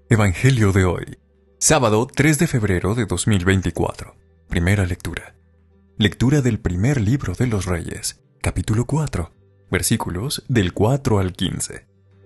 Evangelio de hoy, sábado 3 de febrero de 2024. Primera lectura. Lectura del primer libro de los Reyes, capítulo 4, versículos del 4 al 15.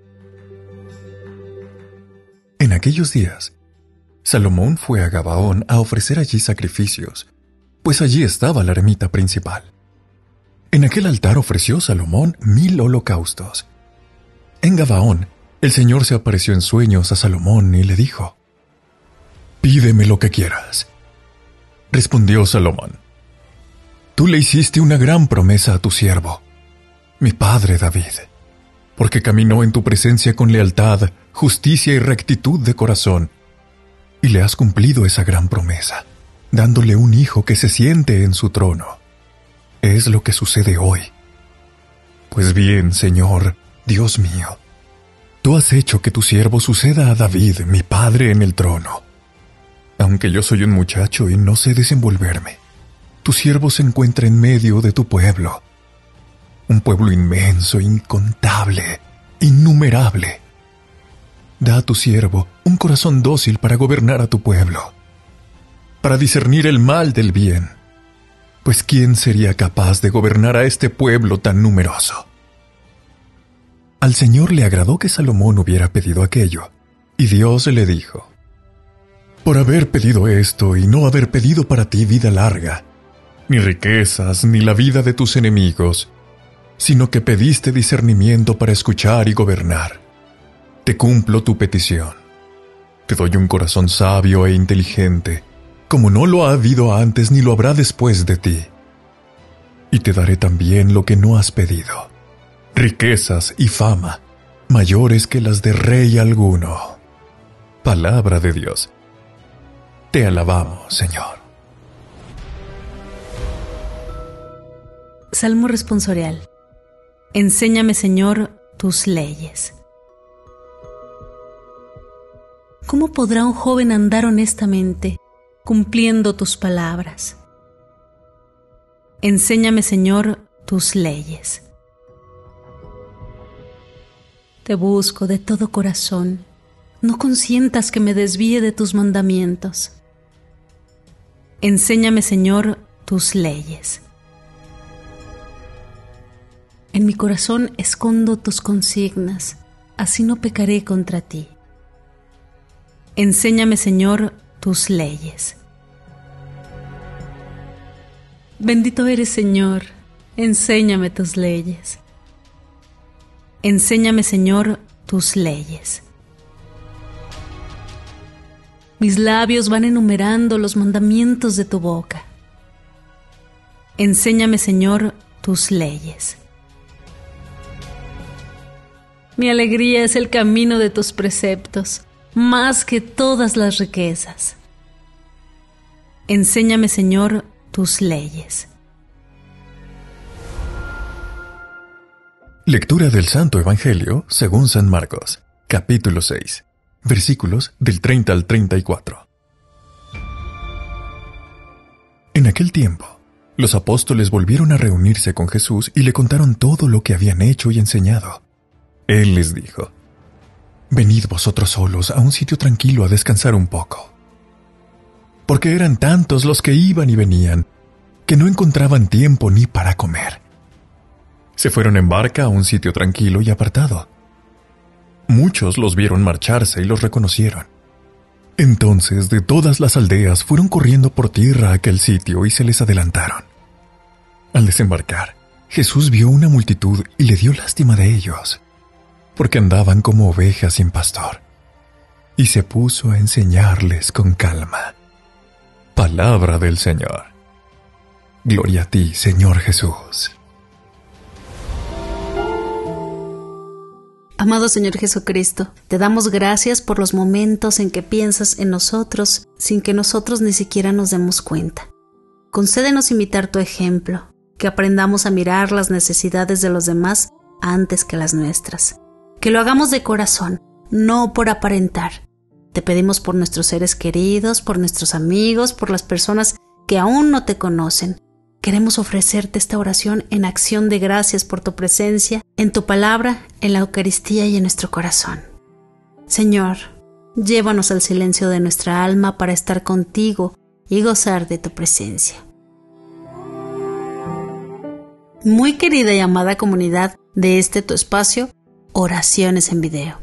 En aquellos días, Salomón fue a Gabaón a ofrecer allí sacrificios, pues allí estaba la ermita principal. En aquel altar ofreció Salomón 1000 holocaustos. En Gabaón, el Señor se apareció en sueños a Salomón y le dijo: «Pídeme lo que quieras». Respondió Salomón: «Tú le hiciste una gran promesa a tu siervo, mi padre David, porque caminó en tu presencia con lealtad, justicia y rectitud de corazón, y le has cumplido esa gran promesa, dándole un hijo que se siente en su trono. Es lo que sucede hoy. Pues bien, Señor, Dios mío, tú has hecho que tu siervo suceda a David, mi padre, en el trono. Aunque yo soy un muchacho y no sé desenvolverme, tu siervo se encuentra en medio de tu pueblo, un pueblo inmenso, incontable, innumerable. Da a tu siervo un corazón dócil para gobernar a tu pueblo, para discernir el mal del bien, pues ¿quién sería capaz de gobernar a este pueblo tan numeroso?». Al Señor le agradó que Salomón hubiera pedido aquello, y Dios le dijo: «Por haber pedido esto y no haber pedido para ti vida larga, ni riquezas, ni la vida de tus enemigos, sino que pediste discernimiento para escuchar y gobernar, te cumplo tu petición. Te doy un corazón sabio e inteligente, como no lo ha habido antes ni lo habrá después de ti. Y te daré también lo que no has pedido, riquezas y fama, mayores que las de rey alguno». Palabra de Dios. Te alabamos, Señor. Salmo responsorial. Enséñame, Señor, tus leyes. ¿Cómo podrá un joven andar honestamente, cumpliendo tus palabras? Enséñame, Señor, tus leyes. Te busco de todo corazón, no consientas que me desvíe de tus mandamientos. Enséñame, Señor, tus leyes. En mi corazón escondo tus consignas, así no pecaré contra ti. Enséñame, Señor, tus leyes. Bendito eres, Señor, enséñame tus leyes. Enséñame, Señor, tus leyes. Mis labios van enumerando los mandamientos de tu boca. Enséñame, Señor, tus leyes. Mi alegría es el camino de tus preceptos, más que todas las riquezas. Enséñame, Señor, tus leyes. Lectura del Santo Evangelio según San Marcos, capítulo 6, versículos del 30 al 34. En aquel tiempo, los apóstoles volvieron a reunirse con Jesús y le contaron todo lo que habían hecho y enseñado. Él les dijo: «Venid vosotros solos a un sitio tranquilo a descansar un poco». Porque eran tantos los que iban y venían, que no encontraban tiempo ni para comer. Se fueron en barca a un sitio tranquilo y apartado. Muchos los vieron marcharse y los reconocieron. Entonces de todas las aldeas fueron corriendo por tierra a aquel sitio y se les adelantaron. Al desembarcar, Jesús vio una multitud y le dio lástima de ellos, porque andaban como ovejas sin pastor, y se puso a enseñarles con calma. Palabra del Señor. Gloria a ti, Señor Jesús. Amado Señor Jesucristo, te damos gracias por los momentos en que piensas en nosotros sin que nosotros ni siquiera nos demos cuenta. Concédenos imitar tu ejemplo, que aprendamos a mirar las necesidades de los demás antes que las nuestras. Que lo hagamos de corazón, no por aparentar. Te pedimos por nuestros seres queridos, por nuestros amigos, por las personas que aún no te conocen. Queremos ofrecerte esta oración en acción de gracias por tu presencia, en tu palabra, en la Eucaristía y en nuestro corazón. Señor, llévanos al silencio de nuestra alma para estar contigo y gozar de tu presencia. Muy querida y amada comunidad de este tu espacio, Oraciones en Video.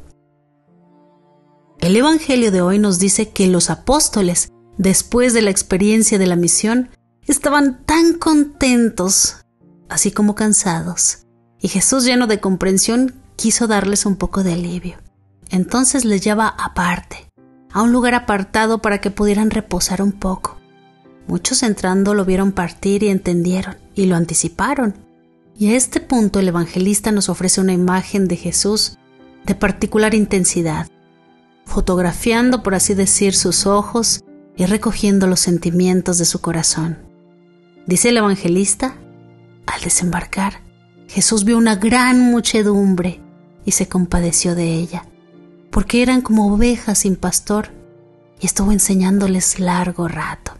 El Evangelio de hoy nos dice que los apóstoles, después de la experiencia de la misión, estaban tan contentos, así como cansados, y Jesús, lleno de comprensión, quiso darles un poco de alivio. Entonces les lleva aparte, a un lugar apartado para que pudieran reposar un poco. Muchos entrando lo vieron partir y entendieron, y lo anticiparon. Y a este punto el evangelista nos ofrece una imagen de Jesús de particular intensidad, fotografiando, por así decir, sus ojos y recogiendo los sentimientos de su corazón. Dice el evangelista, al desembarcar, Jesús vio una gran muchedumbre y se compadeció de ella, porque eran como ovejas sin pastor, y estuvo enseñándoles largo rato.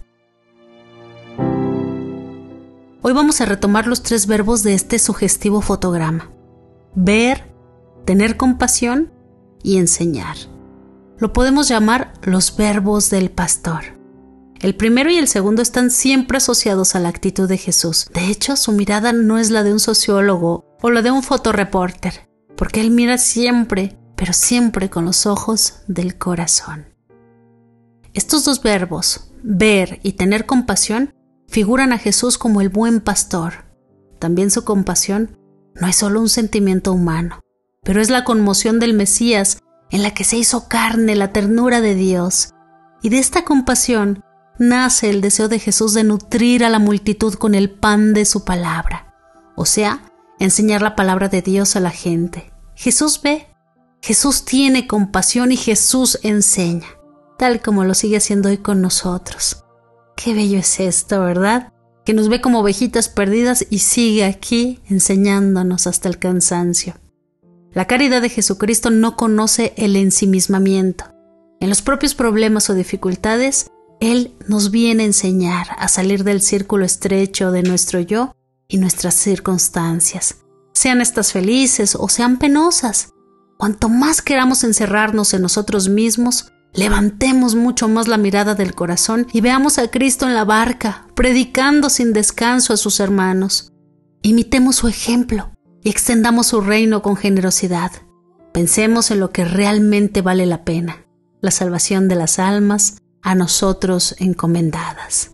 Hoy vamos a retomar los 3 verbos de este sugestivo fotograma: ver, tener compasión y enseñar. Lo podemos llamar los verbos del pastor. El primero y el segundo están siempre asociados a la actitud de Jesús. De hecho, su mirada no es la de un sociólogo o la de un fotoreporter, porque él mira siempre, pero siempre con los ojos del corazón. Estos 2 verbos, ver y tener compasión, figuran a Jesús como el buen pastor. También su compasión no es solo un sentimiento humano, pero es la conmoción del Mesías en la que se hizo carne la ternura de Dios. Y de esta compasión nace el deseo de Jesús de nutrir a la multitud con el pan de su palabra, o sea, enseñar la palabra de Dios a la gente. Jesús ve, Jesús tiene compasión y Jesús enseña, tal como lo sigue haciendo hoy con nosotros. Qué bello es esto, ¿verdad? Que nos ve como ovejitas perdidas y sigue aquí enseñándonos hasta el cansancio. La caridad de Jesucristo no conoce el ensimismamiento. En los propios problemas o dificultades, Él nos viene a enseñar a salir del círculo estrecho de nuestro yo y nuestras circunstancias, sean estas felices o sean penosas. Cuanto más queramos encerrarnos en nosotros mismos, levantemos mucho más la mirada del corazón y veamos a Cristo en la barca, predicando sin descanso a sus hermanos. Imitemos su ejemplo y extendamos su reino con generosidad. Pensemos en lo que realmente vale la pena, la salvación de las almas a nosotros encomendadas.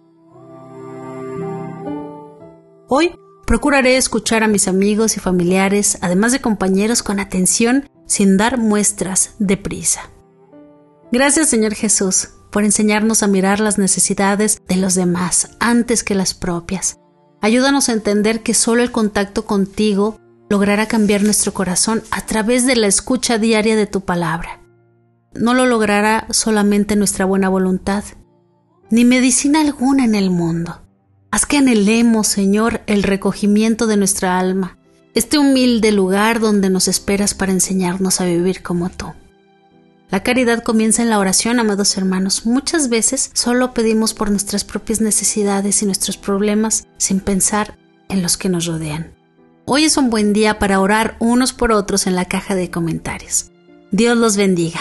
Hoy procuraré escuchar a mis amigos y familiares, además de compañeros, con atención, sin dar muestras de prisa. Gracias, Señor Jesús, por enseñarnos a mirar las necesidades de los demás antes que las propias. Ayúdanos a entender que solo el contacto contigo logrará cambiar nuestro corazón a través de la escucha diaria de tu palabra. No lo logrará solamente nuestra buena voluntad, ni medicina alguna en el mundo. Haz que anhelemos, Señor, el recogimiento de nuestra alma, este humilde lugar donde nos esperas para enseñarnos a vivir como tú. La caridad comienza en la oración, amados hermanos. Muchas veces solo pedimos por nuestras propias necesidades y nuestros problemas sin pensar en los que nos rodean. Hoy es un buen día para orar unos por otros en la caja de comentarios. Dios los bendiga.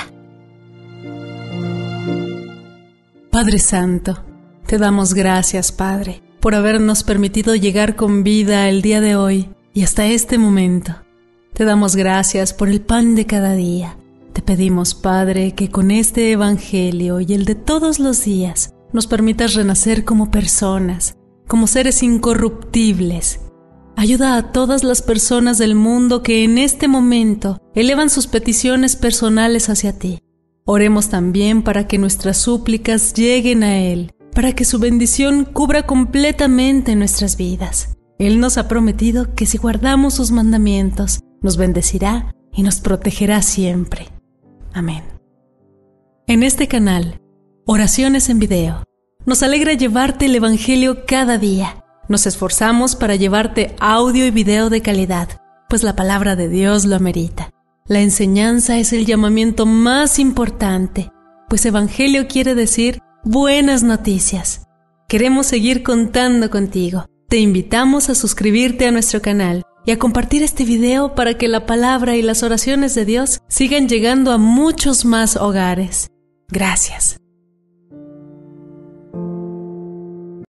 Padre Santo, te damos gracias, Padre, por habernos permitido llegar con vida el día de hoy y hasta este momento. Te damos gracias por el pan de cada día. Te pedimos, Padre, que con este Evangelio y el de todos los días nos permitas renacer como personas, como seres incorruptibles. Ayuda a todas las personas del mundo que en este momento elevan sus peticiones personales hacia ti. Oremos también para que nuestras súplicas lleguen a Él, para que su bendición cubra completamente nuestras vidas. Él nos ha prometido que si guardamos sus mandamientos, nos bendecirá y nos protegerá siempre. Amén. En este canal, Oraciones en Video, nos alegra llevarte el Evangelio cada día. Nos esforzamos para llevarte audio y video de calidad, pues la palabra de Dios lo amerita. La enseñanza es el llamamiento más importante, pues Evangelio quiere decir buenas noticias. Queremos seguir contando contigo. Te invitamos a suscribirte a nuestro canal y a compartir este video para que la palabra y las oraciones de Dios sigan llegando a muchos más hogares. Gracias.